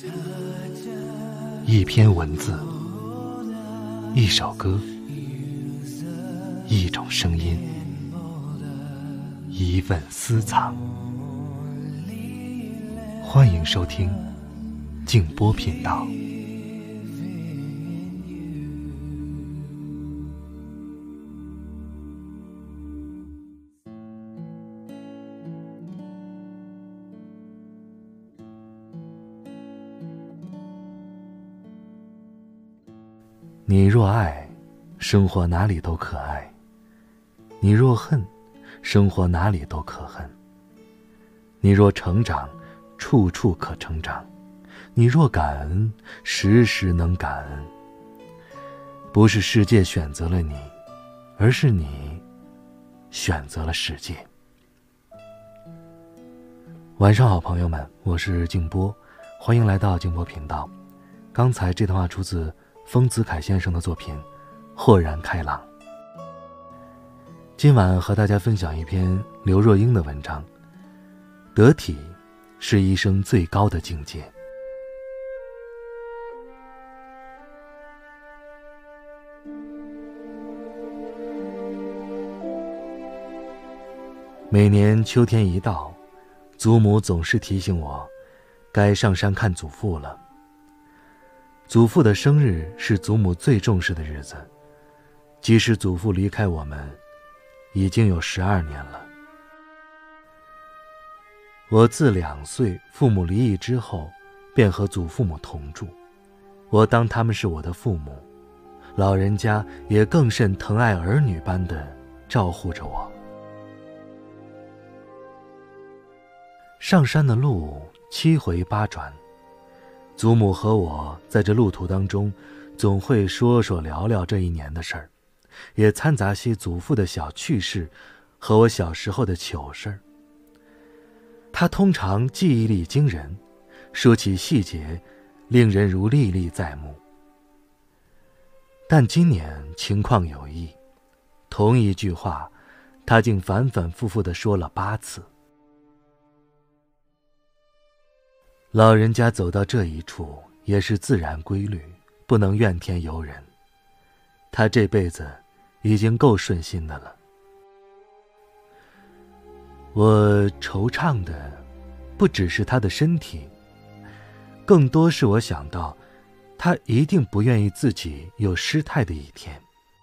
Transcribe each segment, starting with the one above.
一篇文字，一首歌，一种声音，一份私藏。欢迎收听静波频道。你若爱，生活哪里都可爱；你若恨，生活哪里都可恨；你若成长，处处可成长；你若感恩，时时能感恩。不是世界选择了你，而是你选择了世界。晚上好，朋友们，我是静波，欢迎来到静波频道。刚才这段话出自丰子恺先生的作品《豁然开朗》。今晚和大家分享一篇刘若英的文章，得体是一生最高的境界。每年秋天一到，祖母总是提醒我该上山看祖父了。祖父的生日是祖母最重视的日子，即使祖父离开我们已经有12年了。我自2岁父母离异之后便和祖父母同住，我当他们是我的父母，老人家也更甚疼爱儿女般地照护着我。上山的路7回8转，祖母和我在这路途当中总会说说聊聊这一年的事儿，也掺杂些祖父的小趣事和我小时候的糗事儿。他通常记忆力惊人，说起细节令人如历历在目。但今年情况有异，同一句话他竟反反复复地说了8次。老人家走到这一处也是自然规律，不能怨天尤人。他这辈子已经够顺心的了。我惆怅的不只是他的身体，更多是我想到他一定不愿意自己有失态的一天。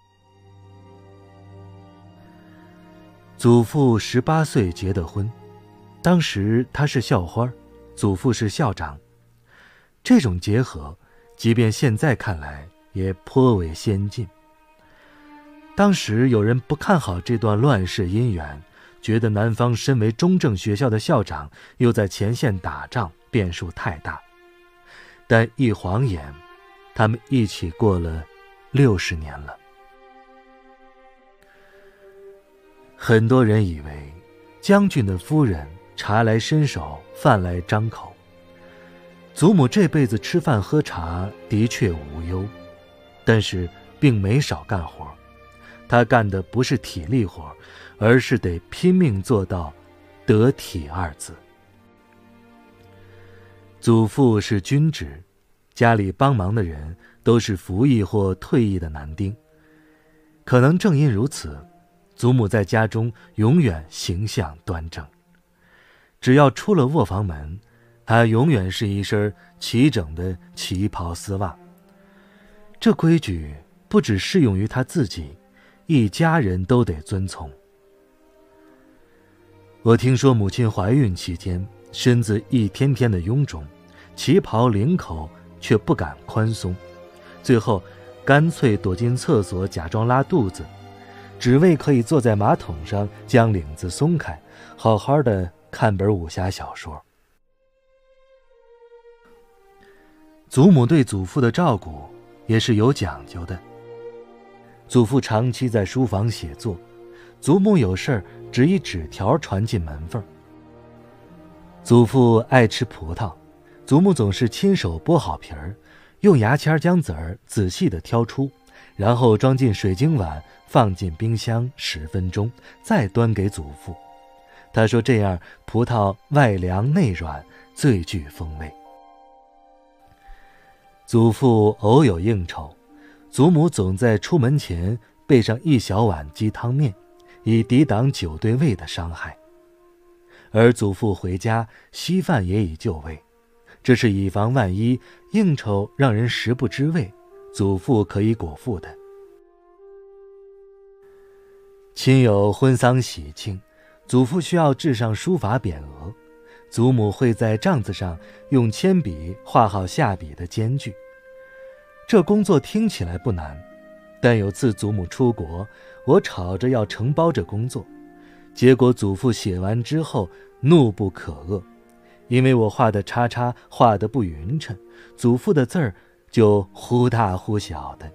祖父18岁结的婚，当时他是校花，祖父是校长，这种结合即便现在看来也颇为先进。当时有人不看好这段乱世姻缘，觉得南方身为中正学校的校长又在前线打仗，变数太大。但一晃眼他们一起过了60年了。很多人以为将军的夫人茶来伸手，饭来张口。祖母这辈子吃饭喝茶的确无忧，但是并没少干活。她干的不是体力活，而是得拼命做到得体2字。祖父是军职，家里帮忙的人都是服役或退役的男丁。可能正因如此，祖母在家中永远形象端正。只要出了卧房门，她永远是一身齐整的旗袍丝袜。这规矩不只适用于她自己，一家人都得遵从。我听说母亲怀孕期间身子一天天的臃肿，旗袍领口却不敢宽松，最后干脆躲进厕所假装拉肚子，只为可以坐在马桶上将领子松开，好好的看本武侠小说。祖母对祖父的照顾也是有讲究的。祖父长期在书房写作，祖母有事只以纸条传进门缝。祖父爱吃葡萄，祖母总是亲手剥好皮儿，用牙签将籽儿仔细地挑出，然后装进水晶碗，放进冰箱10分钟，再端给祖父。他说这样葡萄外凉内软，最具风味。 祖父偶有应酬，祖母总在出门前备上一小碗鸡汤面，以抵挡酒对胃的伤害。而祖父回家，稀饭也已就位，这是以防万一应酬让人食不知味，祖父可以果腹的。亲友婚丧喜庆，祖父需要制上书法匾额，祖母会在帐子上用铅笔画好下笔的间距。这工作听起来不难，但有次祖母出国，我吵着要承包这工作，结果祖父写完之后怒不可遏，因为我画的叉叉画得不匀称，祖父的字儿就忽大忽小的。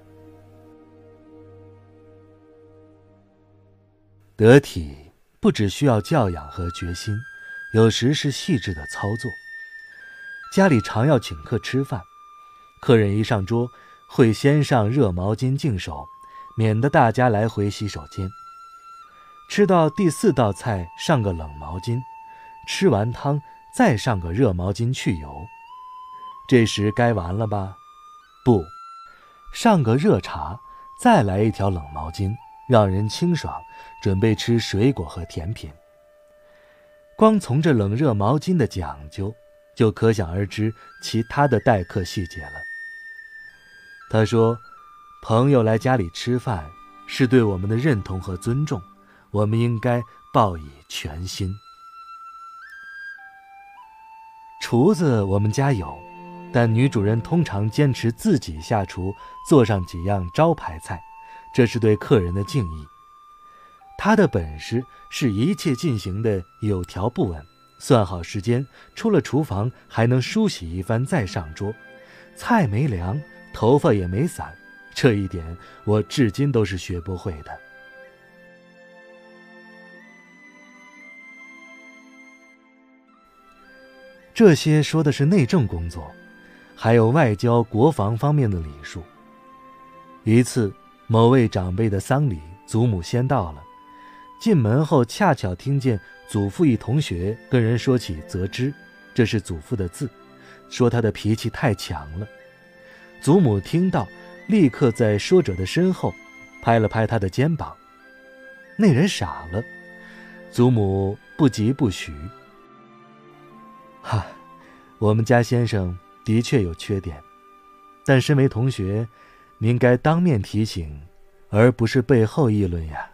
得体不只需要教养和决心，有时是细致的操作。家里常要请客吃饭，客人一上桌会先上热毛巾净手，免得大家来回洗手间。吃到第4道菜上个冷毛巾，吃完汤再上个热毛巾去油。这时该完了吧？不，上个热茶，再来一条冷毛巾，让人清爽，准备吃水果和甜品。光从这冷热毛巾的讲究，就可想而知其他的待客细节了。他说，朋友来家里吃饭，是对我们的认同和尊重，我们应该报以全心。厨子我们家有，但女主人通常坚持自己下厨，做上几样招牌菜，这是对客人的敬意。她的本事是一切进行的有条不紊，算好时间，出了厨房还能梳洗一番再上桌，菜没凉，头发也没散，这一点我至今都是学不会的。这些说的是内政工作，还有外交国防方面的礼数。一次某位长辈的丧礼，祖母先到了，进门后恰巧听见祖父一同学跟人说起泽之，这是祖父的字，说他的脾气太强了。祖母听到，立刻在说者的身后拍了拍他的肩膀。那人傻了，祖母不疾不徐，我们家先生的确有缺点，但身为同学，您该当面提醒，而不是背后议论呀。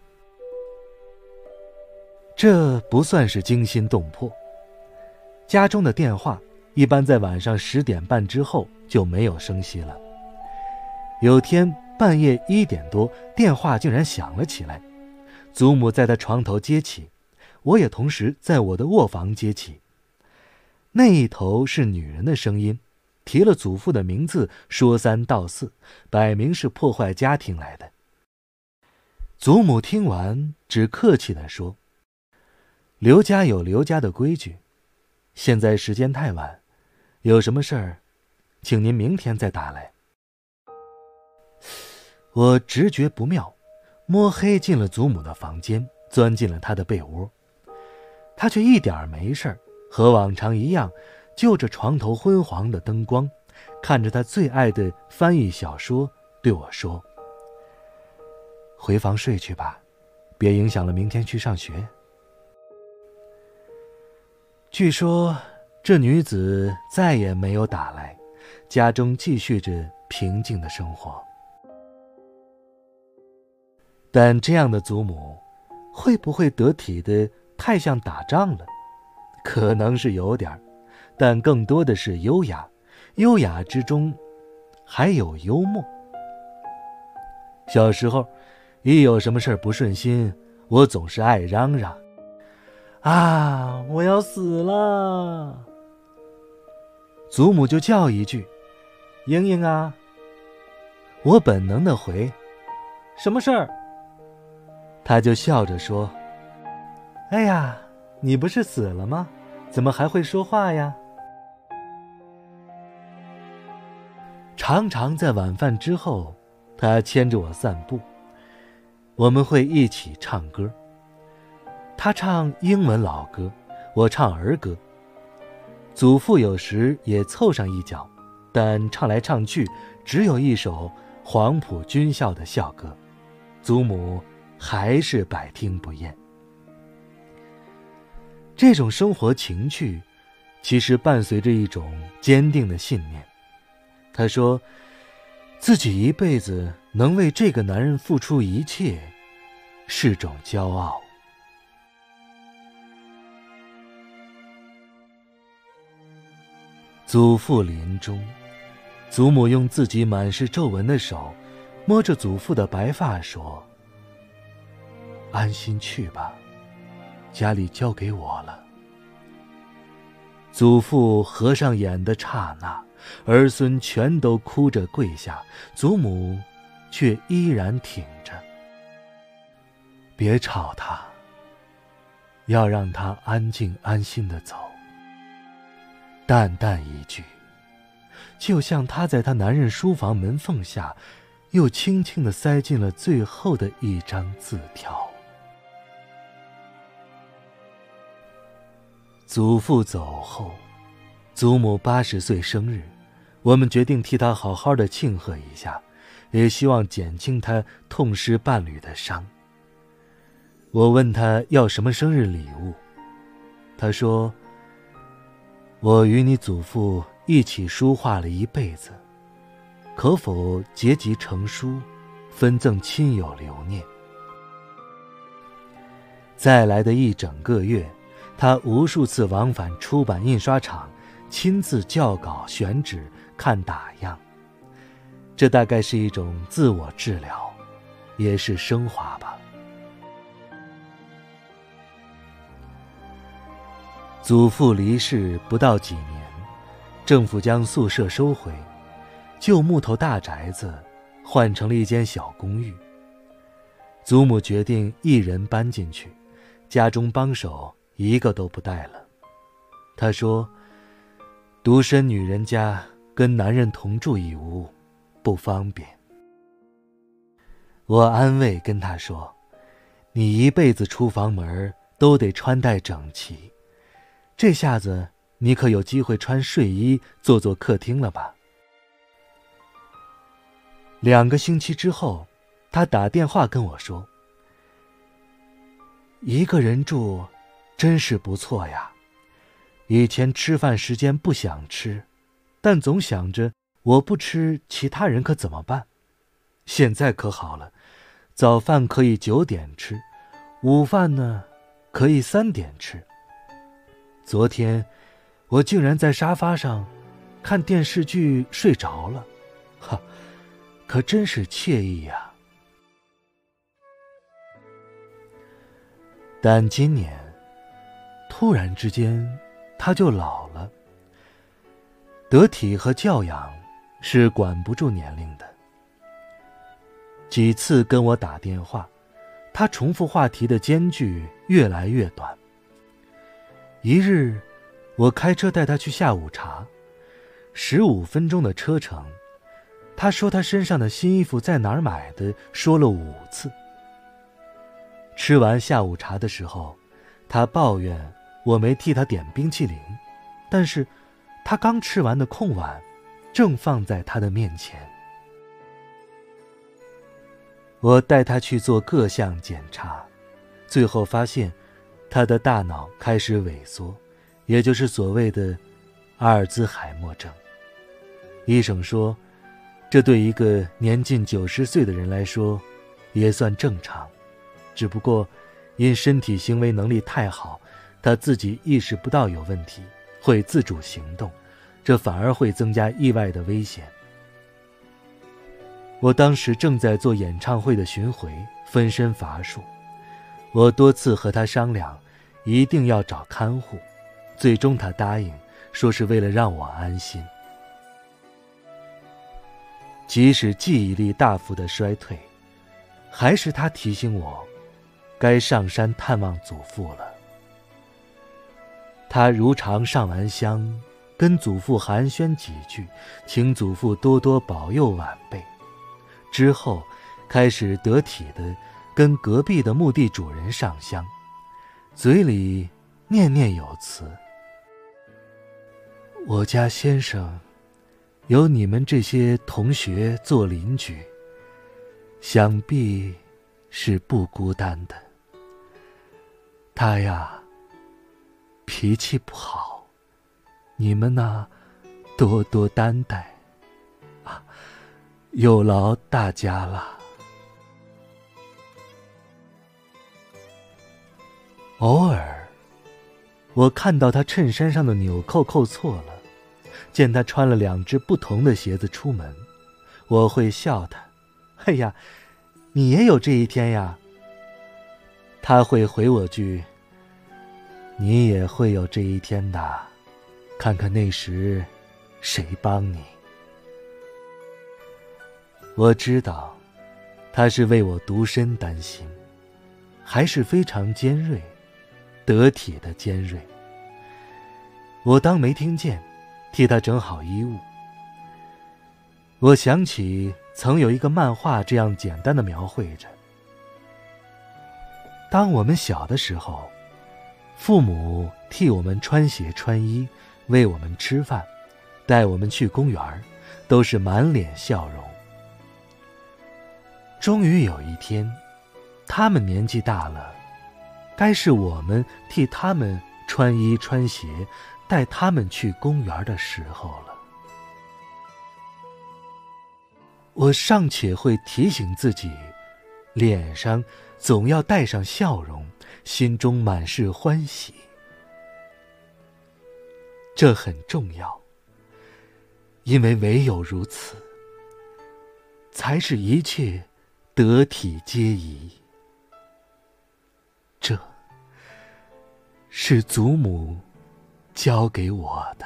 这不算是惊心动魄。家中的电话一般在晚上10点半之后就没有声息了。有天半夜1点多，电话竟然响了起来，祖母在她床头接起，我也同时在我的卧房接起。那一头是女人的声音，提了祖父的名字，说3道4，摆明是破坏家庭来的。祖母听完，只客气地说：“刘家有刘家的规矩，现在时间太晚，有什么事儿，请您明天再打来。”我直觉不妙，摸黑进了祖母的房间，钻进了她的被窝。她却一点没事儿，和往常一样，就着床头昏黄的灯光，看着她最爱的翻译小说，对我说：“回房睡去吧，别影响了明天去上学。”据说这女子再也没有打来，家中继续着平静的生活。但这样的祖母，会不会得体的太像打仗了？可能是有点，但更多的是优雅，优雅之中还有幽默。小时候，一有什么事不顺心，我总是爱嚷嚷：“啊，我要死了！”祖母就叫一句：“英英啊！”我本能的回：“什么事儿？”她就笑着说：“哎呀，你不是死了吗？怎么还会说话呀？”常常在晚饭之后，她牵着我散步，我们会一起唱歌。她唱英文老歌，我唱儿歌。祖父有时也凑上一脚， 但唱来唱去只有一首黄埔军校的校歌，祖母还是百听不厌。这种生活情趣其实伴随着一种坚定的信念。她说自己一辈子能为这个男人付出一切，是种骄傲。祖父临终，祖母用自己满是皱纹的手摸着祖父的白发说：安心去吧，家里交给我了。祖父合上眼的刹那，儿孙全都哭着跪下，祖母却依然挺着。别吵他，要让他安静安心地走。淡淡一句，就像他在他男人书房门缝下又轻轻地塞进了最后的一张字条。祖父走后，祖母80岁生日，我们决定替他好好的庆贺一下，也希望减轻他痛失伴侣的伤。我问他要什么生日礼物，他说：我与你祖父一起书画了一辈子，可否结集成书，分赠亲友留念？再来的一整个月，他无数次往返出版印刷厂，亲自校稿选纸看打样。这大概是一种自我治疗，也是升华吧。祖父离世不到几年，政府将宿舍收回，旧木头大宅子换成了一间小公寓。祖母决定一人搬进去，家中帮手一个都不带了。她说，独身女人家跟男人同住一屋，不方便。我安慰跟她说，你一辈子出房门都得穿戴整齐，这下子你可有机会穿睡衣坐坐客厅了吧？2个星期之后，他打电话跟我说，一个人住真是不错呀，以前吃饭时间不想吃，但总想着我不吃其他人可怎么办？现在可好了，早饭可以9点吃，午饭呢可以3点吃。昨天我竟然在沙发上看电视剧睡着了，可真是惬意呀。但今年突然之间他就老了。得体和教养是管不住年龄的。几次跟我打电话，他重复话题的间距越来越短。一日，我开车带他去下午茶，15分钟的车程，他说他身上的新衣服在哪儿买的，说了5次。吃完下午茶的时候，他抱怨我没替他点冰淇淋，但是他刚吃完的空碗正放在他的面前。我带他去做各项检查，最后发现他的大脑开始萎缩，也就是所谓的阿尔兹海默症。医生说，这对一个年近90岁的人来说也算正常，只不过因身体行为能力太好，他自己意识不到有问题，会自主行动，这反而会增加意外的危险。我当时正在做演唱会的巡回，分身乏术。我多次和他商量，一定要找看护，最终他答应，说是为了让我安心。即使记忆力大幅的衰退，还是他提醒我，该上山探望祖父了。他如常上完香，跟祖父寒暄几句，请祖父多多保佑晚辈。之后开始得体的跟隔壁的墓地主人上香，嘴里念念有词，我家先生有你们这些同学做邻居，想必是不孤单的。他呀，脾气不好，你们呢，多多担待啊，有劳大家了。偶尔，我看到他衬衫上的纽扣扣错了，见他穿了2只不同的鞋子出门，我会笑他：“哎呀，你也有这一天呀。”他会回我句：“你也会有这一天的，看看那时谁帮你。”我知道，他是为我独身担心，还是非常尖锐、得体的尖锐。我当没听见，替他整好衣物。我想起曾有一个漫画这样简单的描绘着：当我们小的时候，父母替我们穿鞋穿衣，喂我们吃饭，带我们去公园，都是满脸笑容。终于有一天，他们年纪大了，该是我们替他们穿衣穿鞋，带他们去公园的时候了。我尚且会提醒自己，脸上总要带上笑容，心中满是欢喜。这很重要，因为唯有如此，才是一切得体皆宜。这是祖母教给我的。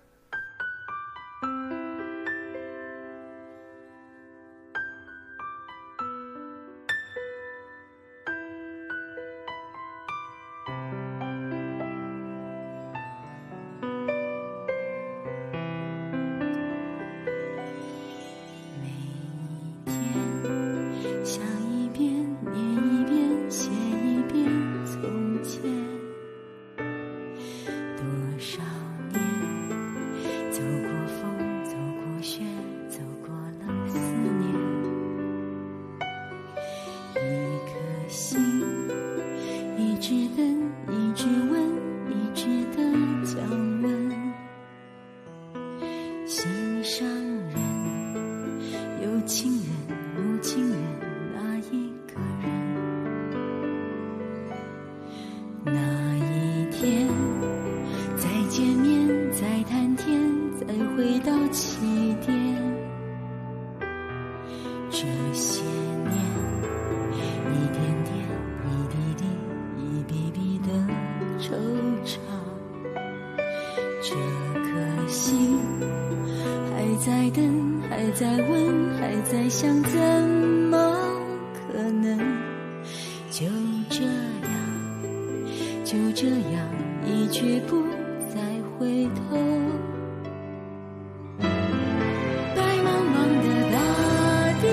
在等，还在问，还在想，怎么可能就这样一去不再回头？白茫茫的大地，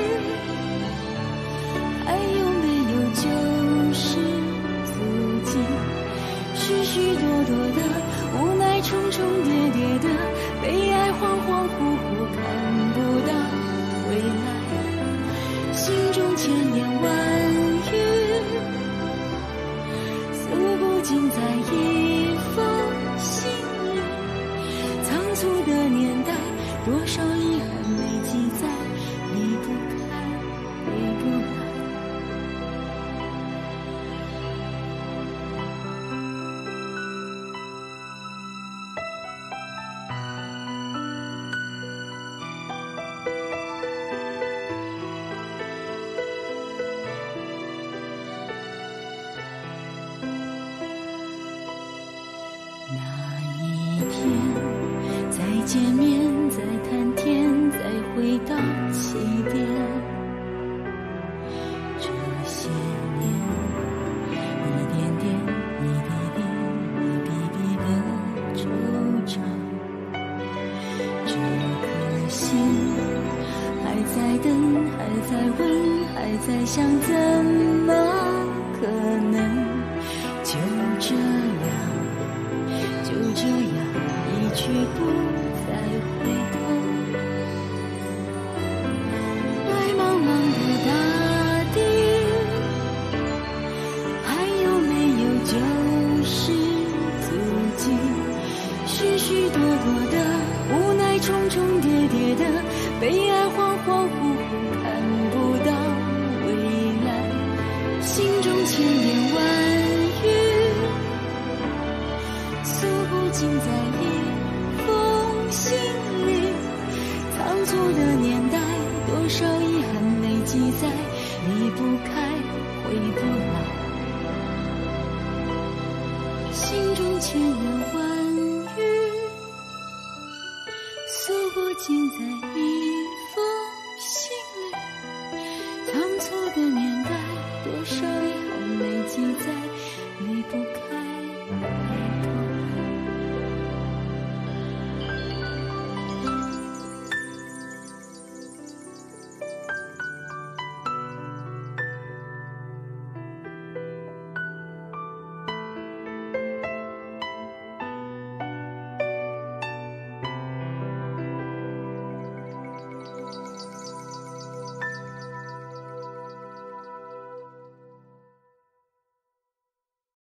还有没有旧时足迹？许许多多的无奈，重重叠叠的悲哀，恍恍惚惚看不到未来，心中千言万语诉不尽，在一封信里，仓促的年代，多少遗憾没记载，离不开，回不来。再见面，再谈天，再回到起点。这些年，一点点，一滴滴，一笔笔的惆怅。这颗心还在等，还在问，还在想，怎么可能就这样一去不再回头？ 重重叠叠的悲哀，恍恍惚惚看不到未来，心中千言万语诉不尽在一封信里，仓促的年代，多少遗憾累积在，离不开，回不来，心中千言万语诉不尽在一封信里，仓促的年